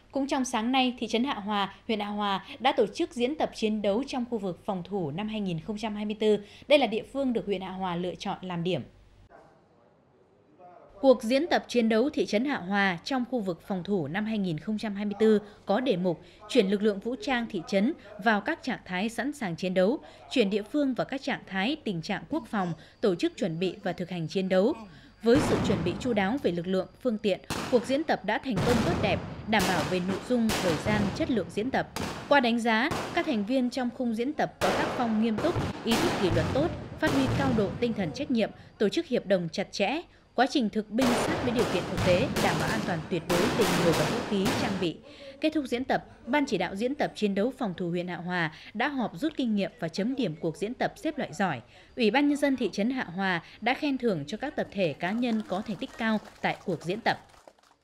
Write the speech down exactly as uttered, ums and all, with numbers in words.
Cũng trong sáng nay, thị trấn Hạ Hòa, huyện Hạ Hòa đã tổ chức diễn tập chiến đấu trong khu vực phòng thủ năm hai nghìn không trăm hai mươi tư. Đây là địa phương được huyện Hạ Hòa lựa chọn làm điểm. Cuộc diễn tập chiến đấu thị trấn Hạ Hòa trong khu vực phòng thủ năm hai nghìn không trăm hai mươi tư có đề mục chuyển lực lượng vũ trang thị trấn vào các trạng thái sẵn sàng chiến đấu, chuyển địa phương vào các trạng thái tình trạng quốc phòng, tổ chức chuẩn bị và thực hành chiến đấu. Với sự chuẩn bị chu đáo về lực lượng, phương tiện, cuộc diễn tập đã thành công tốt đẹp, đảm bảo về nội dung, thời gian, chất lượng diễn tập. Qua đánh giá, các thành viên trong khung diễn tập có tác phong nghiêm túc, ý thức kỷ luật tốt, phát huy cao độ tinh thần trách nhiệm, tổ chức hiệp đồng chặt chẽ. Quá trình thực binh sát với điều kiện thực tế, đảm bảo an toàn tuyệt đối về người và vũ khí trang bị. Kết thúc diễn tập, Ban chỉ đạo diễn tập chiến đấu phòng thủ huyện Hạ Hòa đã họp rút kinh nghiệm và chấm điểm cuộc diễn tập xếp loại giỏi. Ủy ban nhân dân thị trấn Hạ Hòa đã khen thưởng cho các tập thể cá nhân có thành tích cao tại cuộc diễn tập.